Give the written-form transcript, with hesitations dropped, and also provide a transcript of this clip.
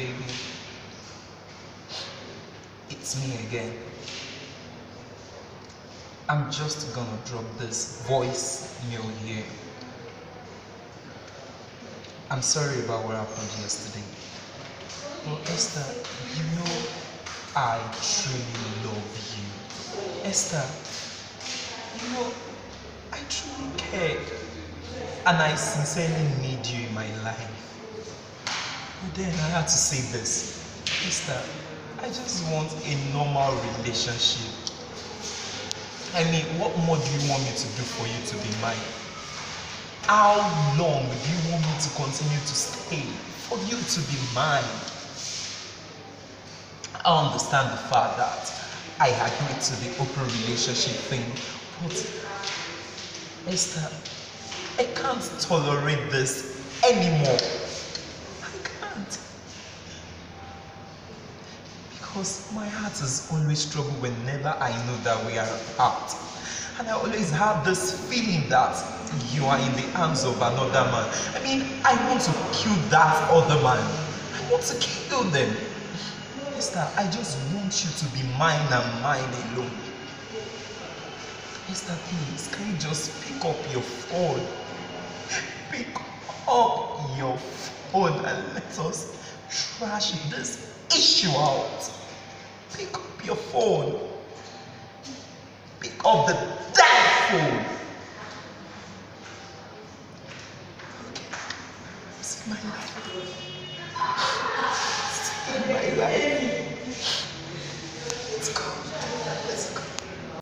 baby. It's me again. I'm just gonna drop this voice mail here. I'm sorry about what happened yesterday. Well, Esther, you know I truly love you. Esther, you know I truly care. And I sincerely need you in my life. But then I had to say this. Esther, I just want a normal relationship. I mean, what more do you want me to do for you to be mine? How long do you want me to continue to stay for you to be mine? I understand the fact that I agreed to the open relationship thing, but Esther, I can't tolerate this anymore. I can't. Because my heart has always struggled whenever I know that we are apart. And I always have this feeling that you are in the arms of another man. I mean, I want to kill that other man. I want to kill them. Esther, I just want you to be mine and mine alone. Esther, please, can you just pick up your phone? Pick up your phone and let us trash this issue out. Pick up your phone. Pick up the damn phone.